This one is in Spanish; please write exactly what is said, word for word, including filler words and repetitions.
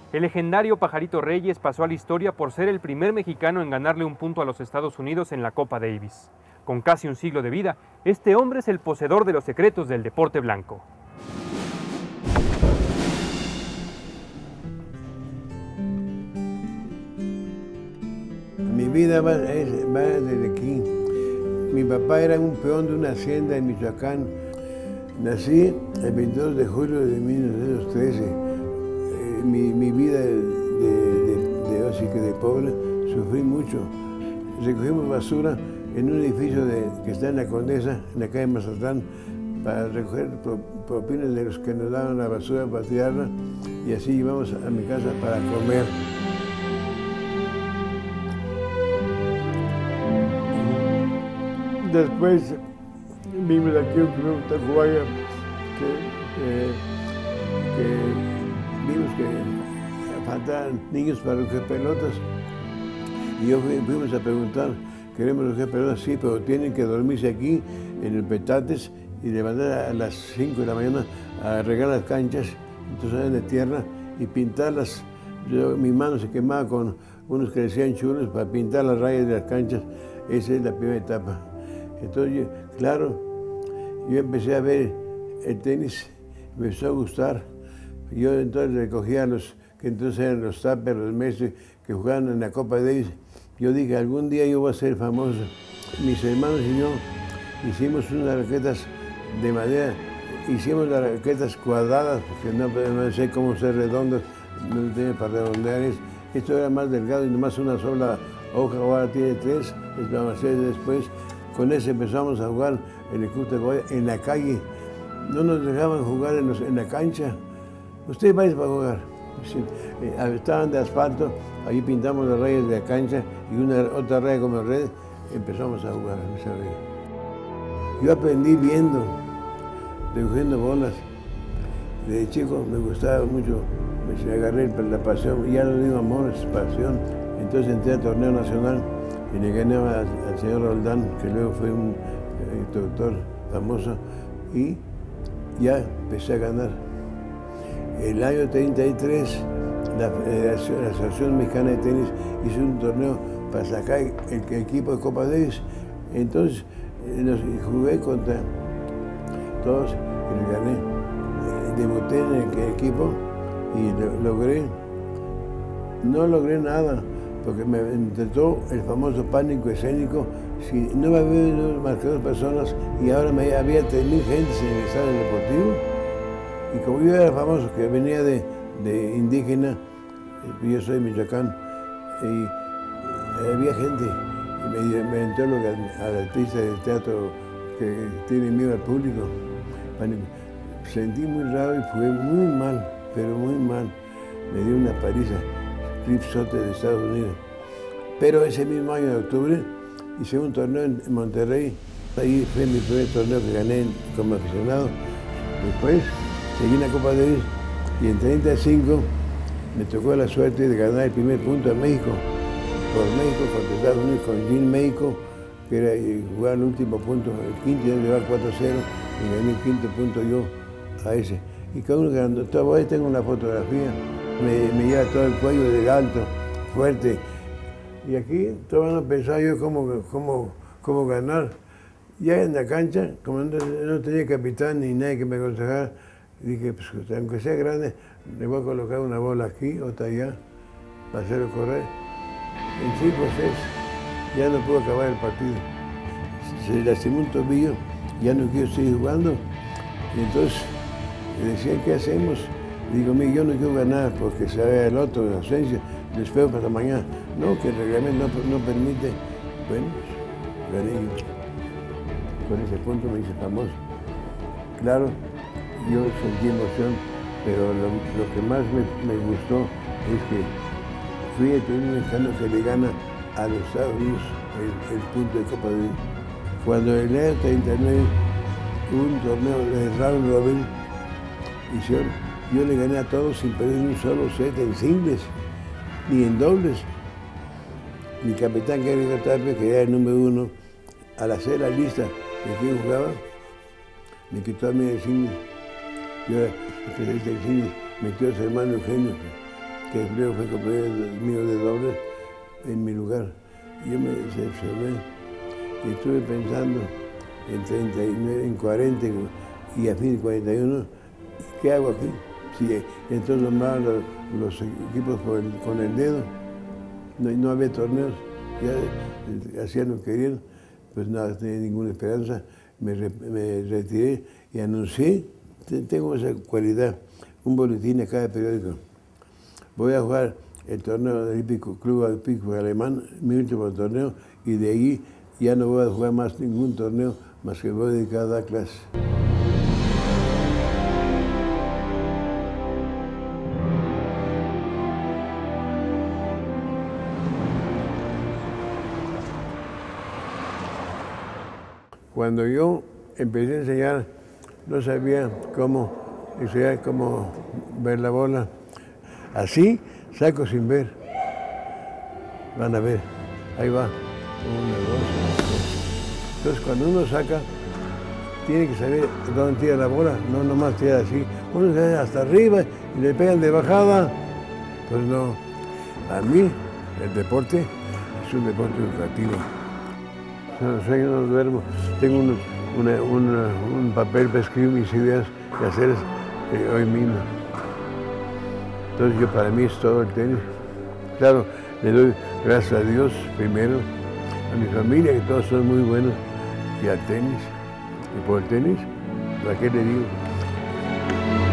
El legendario Pajarito Reyes pasó a la historia por ser el primer mexicano en ganarle un punto a los Estados Unidos en la Copa Davis. Con casi un siglo de vida, este hombre es el poseedor de los secretos del deporte blanco. Mi vida va, es, va desde aquí. Mi papá era un peón de una hacienda en Michoacán. Nací el veintidós de julio de mil novecientos trece. Eh, mi, mi vida de, de, de, así que de pobre, sufrí mucho. Recogimos basura en un edificio de, que está en la Condesa, en la calle Mazatlán, para recoger pro, propinas de los que nos daban la basura para tirarla, y así íbamos a mi casa para comer. Después vimos aquí un club Tacubaya que, eh, que vimos que faltaban niños para recoger pelotas. Y yo fui, fuimos a preguntar, queremos recoger pelotas, sí, pero tienen que dormirse aquí en el Petates y levantar a las cinco de la mañana a regar las canchas, entonces de tierra y pintarlas. Yo, mi mano se quemaba con unos que decían chulos para pintar las rayas de las canchas. Esa es la primera etapa. Entonces, claro, yo empecé a ver el tenis, me empezó a gustar. Yo entonces recogía a los que entonces eran los Tapper, los Messi, que jugaban en la Copa Davis. Yo dije, algún día yo voy a ser famoso. Mis hermanos y yo hicimos unas raquetas de madera, hicimos las raquetas cuadradas, porque no, no sé cómo ser redondas, no tiene para redondear. Esto era más delgado y nomás una sola hoja, ahora tiene tres, es la hacer después. Con eso empezamos a jugar en el Club Tacubaya, en la calle. No nos dejaban jugar en, los, en la cancha. Ustedes vayan para jugar. Sí, eh, estaban de asfalto, ahí pintamos las rayas de la cancha y una otra raya como red, empezamos a jugar en esa raya. Yo aprendí viendo, recogiendo bolas. Desde chico me gustaba mucho, me agarré la pasión, ya no digo amor, es pasión. Entonces entré al torneo nacional y le gané al, al señor Roldán, que luego fue un instructor famoso, y ya empecé a ganar. El año treinta y tres, la, Federación, la Asociación Mexicana de Tenis hizo un torneo para sacar el, el equipo de Copa Davis. Entonces los, jugué contra todos y los gané. Debuté en el equipo y lo, logré, no logré nada, porque me intentó el famoso pánico escénico. Si no me había más que dos personas y ahora me, había tres mil gentes en el estadio deportivo. Y como yo era famoso, que venía de, de indígena, yo soy de Michoacán, y había gente, y me, me entró a la artista del teatro que tiene miedo al público. Sentí muy raro y fue muy mal, pero muy mal. Me dio una paliza, Cliff Sote de Estados Unidos. Pero ese mismo año de octubre hice un torneo en Monterrey. Ahí fue mi primer torneo que gané como aficionado. Después seguí en la Copa Davis y en treinta y cinco me tocó la suerte de ganar el primer punto a México. Por México contra Estados Unidos con Jim México, que era jugar el último punto, el quinto, yo llevaba cuatro cero y gané el quinto punto yo a ese. Y cada uno ganando, todavía tengo una fotografía, me, me lleva todo el cuello de alto, fuerte. Y aquí todavía no pensaba yo cómo, cómo, cómo ganar. Ya en la cancha, como no, no tenía capitán ni nadie que me aconsejara, dije, pues aunque sea grande, le voy a colocar una bola aquí, otra allá, para hacerlo correr. En cinco o seis ya no puedo acabar el partido. Se lastimó un tobillo, ya no quiero seguir jugando. Y entonces me decían, ¿qué hacemos? Digo, mire, yo no quiero ganar porque se vea el otro, la ausencia, les espero para mañana. No, que el reglamento no, no permite. Bueno, gané yo. Con ese punto me hice famoso. Claro, yo sentí emoción, pero lo, lo que más me, me gustó es que fui el primer mexicano que le gana a los Estados Unidos el, el punto de Copa Davis. Cuando en el año treinta y nueve hubo un torneo de round robin, hicieron, yo le gané a todos sin perder un solo set en singles ni en dobles. Mi capitán, que era Tapia, que era el número uno, al hacer la lista de quién jugaba, me quitó a mí el singles. Yo era especialista en singles, metió a su hermano Eugenio, que que luego fue compañero mío de dobles en mi lugar. Yo me decepcioné y estuve pensando en treinta y nueve, en cuarenta y a fin de cuarenta y uno, ¿qué hago aquí? Si entonces nomás los, los equipos con el, con el dedo, no, no había torneos, ya hacían lo que querían, pues nada, tenía ninguna esperanza, me, me retiré y anuncié, tengo esa cualidad, un boletín a cada periódico. Voy a jugar el torneo del Hípico, Club Olímpico Alemán, mi último torneo, y de ahí ya no voy a jugar más ningún torneo, más que voy a dedicar a dar clases. Cuando yo empecé a enseñar, no sabía cómo enseñar, cómo ver la bola. Así, saco sin ver. Van a ver, ahí va. Una, dos, tres. Entonces, cuando uno saca, tiene que saber dónde tira la bola, no nomás tira así. Uno se hace hasta arriba y le pegan de bajada. Pues no. A mí, el deporte es un deporte educativo. No sueño, no duermo. Tengo un, una, una, un papel para escribir mis ideas y hacer eh, hoy mismo. Entonces, yo para mí es todo el tenis. Claro, le doy gracias a Dios primero, a mi familia, que todos son muy buenos, y al tenis. Y por el tenis, ¿para qué le digo?